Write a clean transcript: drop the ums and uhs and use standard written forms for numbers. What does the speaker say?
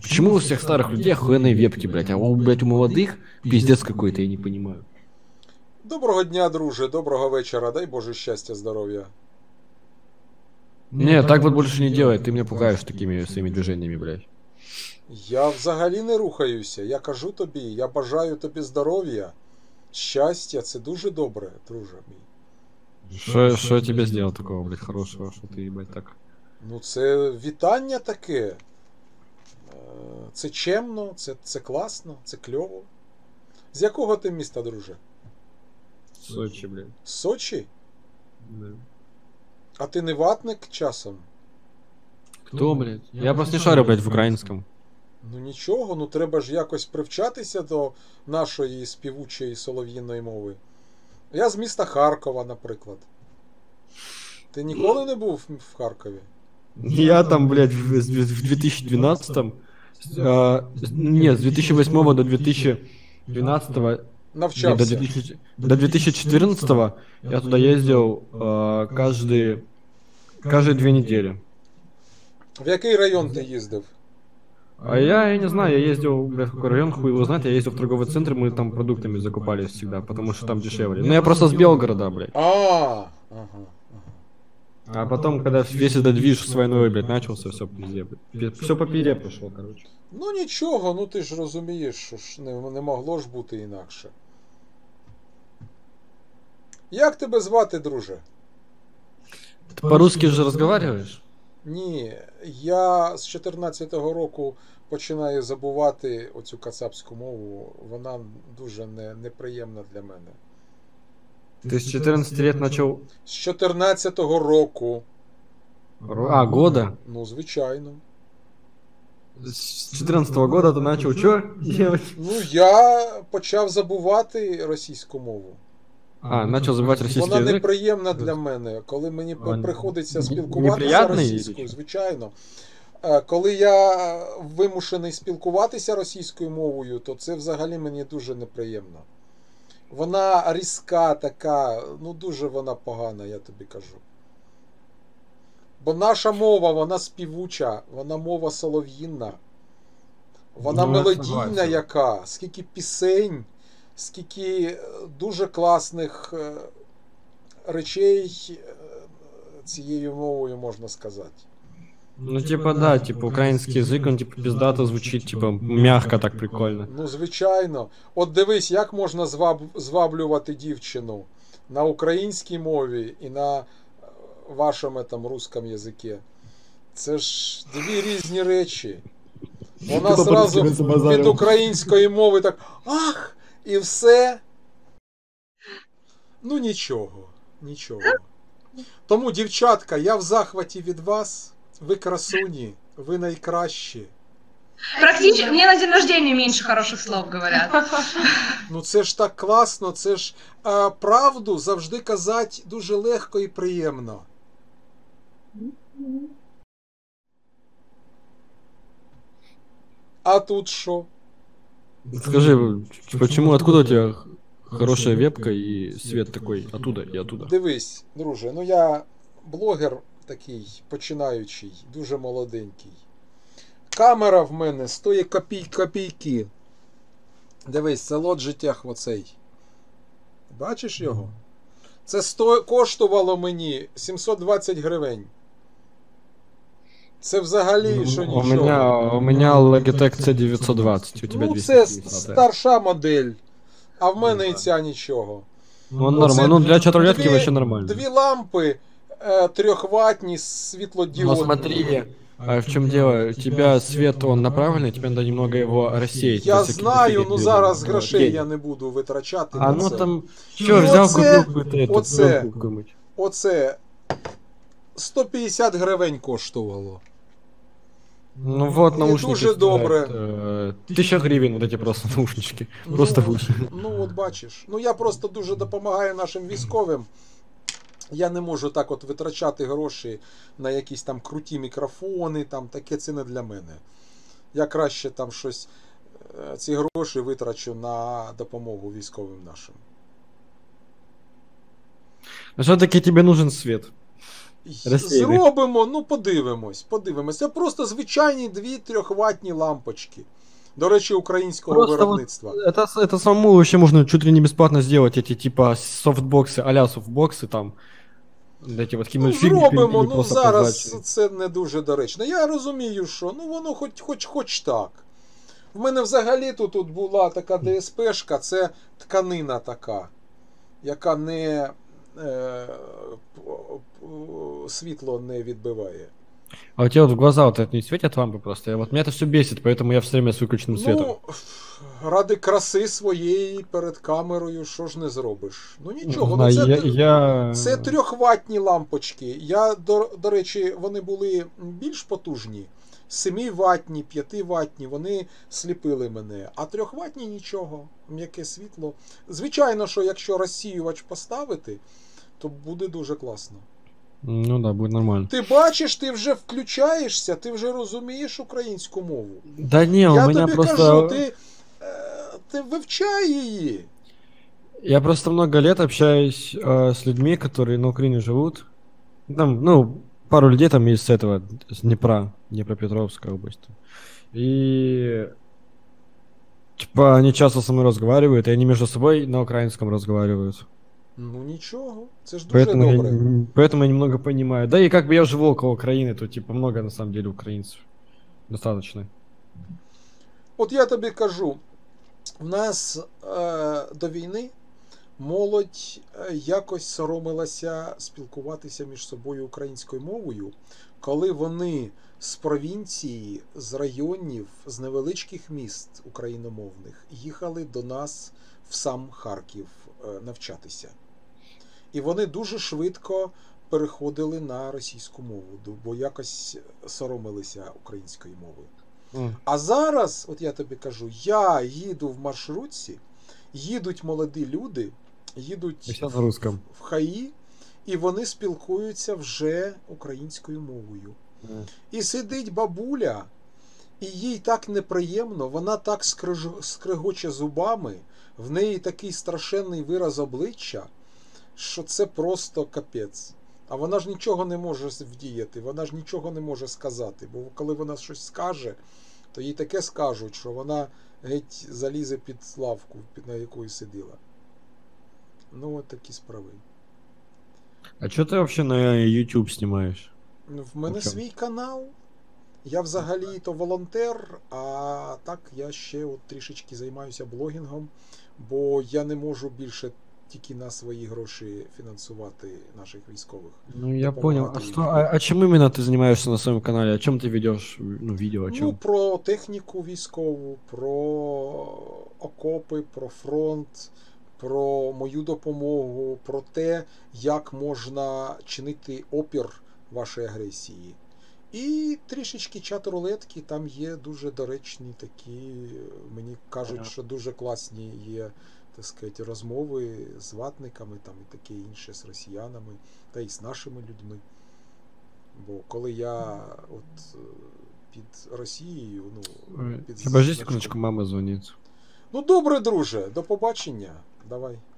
Почему у всех старых людей охуенные вебки, блядь, а блядь, у молодых пиздец какой-то, я не понимаю. Доброго дня, друже, доброго вечора, дай Боже щастя, здоров'я. Не, так вот больше не делай, ты меня пугаешь такими своими движениями, блядь. Я взагалі не рухаюся, я кажу тобі, я бажаю тобі здоров'я, щастя, це дуже добре, друже мій. Что я тебе сделал такого, блядь, хорошего, что ты, блядь, так... Ну це вітання таке. Це чемно, це класно, це кльово. З якого ти міста, друже? Сочи, блядь. Сочі? Да. А ти не ватник часом? Кто, блядь? Я просто не шарю, блядь, в украинском. Ну нічого, ну треба ж якось привчатися до нашої співучої солов'їної мови. Я з міста Харкова, наприклад. Ти ніколи не був в Харкові? Я там, блядь, в 2012-м... Нет, с 2008 до 2012 Навчався. до 2014 я туда ездил каждые 2 недели. В який район ти їздив? А я не знаю, я ездил, блядь, в какой район, хуй его знает, я ездил в торговый центр, мы там продуктами закупались всегда, потому что там дешевле. Ну я просто с Белгорода, блядь. Ага. А потом, когда весь этот движ с войной, блядь, начался, все пизде, блядь. Все по пире пошло, короче. Ну нічого, ну ти ж розумієш, що ж не могло ж бути інакше. Як тебе звати, друже? Ты по-русски же разговариваешь? Ні, я з 14-го року починаю забувати оцю кацапську мову. Вона дуже неприємна для мене. Ты с 14 лет начал... З 14-го року. А, года? Ну, звичайно. С 14 года ты начал что делать? Ну, я почав забувати російську мову. А, начал забывать российский Вона язык? неприємна для мене, коли мені приходиться спілкуватися неприятний російською, звичайно. Коли я вимушений спілкуватися російською мовою, то це взагалі мені дуже неприємно. Вона різка така, ну дуже вона погана, я тобі кажу. Бо наша мова, вона співуча, вона мова солов'їнна. Вона мелодійна яка, скільки пісень, скільки дуже класних речей цією мовою можна сказати. Ну, типа, да, типа, украинский язык, он, типа, пиздато звучит, типа, мягко так, прикольно. Ну, звичайно. От дивись, як можна зваблювати дівчину на українській мові і на вашому там русском язикі. Це ж дві різні речі. Вона зразу від української мови так ах! І все. Ну, нічого. Нічого. Тому, дівчатка, я в захваті від вас. Ви красуні, ви найкращі. Практически мне на день рождения меньше хороших слов говорят. Ну це ж так класно, це ж правду завжди казати дуже легко і приємно. А тут що? Скажи, почему, откуда у тебя хорошая вебка и свет такой оттуда и оттуда? Дивись, друже, ну я блогер такий починаючий, дуже молоденький. Камера в мене стоїть копійки. Дивись, це Logitech оцей. Бачиш його? Це коштувало мені 720 гривень. Це взагалі, що нічого. У меня Logitech C920, у тебя Ну, 250. це старша модель. А в мене і ця нічого. Ну, нормально. Ну, для чат-рулетки вообще нормально. Дві лампи 3-ваттні світлодіодні. Но смотри, в чем дело, у тебя свет, он направленный, тебе надо немного его рассеять. Я знаю, ну зараз грошей я не буду витрачати. А ну там, що, взяв, купив Оце 150 гривень коштувало. Ну вот, наушники дуже добре. 1000 гривен, вот эти просто наушнички. Просто в уши. Ну от бачиш. Ну я просто дуже допомагаю нашим військовим. Я не можу так от витрачати гроші на якісь там круті мікрофони, там таке це не для мене. Я краще там щось, ці гроші витрачу на допомогу військовим нашим. А все-таки тебе нужен свет? Розсіяний. Зробимо, ну подивимось. Це просто звичайні 2-3 ватні лампочки. До речі, українського Просто виробництва. вот это самому вообще можно чуть ли не бесплатно сделать, эти типа софтбоксы, а-ля софтбоксы там. Эти вот Ну, кинуть зробимо, или ну просто зараз прозрачные. це не дуже доречно. Я розумію, що ну воно хоч так. В мене взагалі тут була така ДСПшка, це тканина така, яка не світло не відбиває. А у тебя вот в глаза вот это не светят лампы просто? Вот меня это все бесит, поэтому я все время с выключенным светом. Ну, ради краси своєї перед камерою, що ж не зробиш? Ну нічого, знаю, ну я... це 3-ватні лампочки. До речі, вони були більш потужні. 7-ватні, 5-ватні, вони сліпили мене. А 3-ватні нічого, м'яке світло. Звичайно, що якщо розсіювач поставити, то буде дуже класно. Ну да, будет нормально. Ти бачиш, ти вже включаєшся, ти вже розумієш українську мову. Да не, у Я меня тобі просто... кажу, ти вивчай її. Я просто много лет общаюсь с людьми, которые на Украине живут. Там, ну, пару людей там из этого, с Днепра, Днепропетровская область. И типа они часто со мной разговаривают, и они между собой на украинском разговаривают. Ну нічого, це ж дуже Поэтому добре. поэтому я немного понимаю. Да и как бы я живу около Украины, то типа много на самом деле украинцев. Достаточно. От я тобі кажу, в нас до війни молодь якось соромилася спілкуватися між собою українською мовою, коли вони з провінції, з районів, з невеличких міст україномовних їхали до нас в сам Харків навчатися. І вони дуже швидко переходили на російську мову, бо якось соромилися української мови. А зараз, от я тобі кажу, я їду в маршрутці, їдуть молоді люди, їдуть в ХАІ, і вони спілкуються вже українською мовою. І сидить бабуля, і їй так неприємно, вона так скригоче зубами, в неї такий страшенний вираз обличчя, що це просто капець. А вона ж нічого не може вдіяти, вона ж нічого не може сказати, бо коли вона щось скаже, то їй таке скажуть, що вона геть залізе під лавку, на якої сиділа. Ну, от такі справи. А что ты вообще на YouTube снимаешь? В мене свій канал. Я взагалі-то волонтер, а так я ще от трішечки займаюся блогінгом, бо я не можу більше тільки на свої гроші фінансувати наших військових. Ну, я понял. А чем именно ты занимаешься на своем канале? О чем ты ведешь, ну, видео, о чем? Ну, про техніку військову, про окопи, про фронт, про мою допомогу, про те, як можна чинити опір вашій агресії. І трішечки чат-рулетки, там є дуже доречні такі, мені кажуть, що дуже класні є, так сказати, розмови з ватниками там і таке інше, з росіянами, та й з нашими людьми. Бо коли я от під Росією, ну, Подожди секундочку, мама звонит. Ну добре, друже, до побачення. Давай.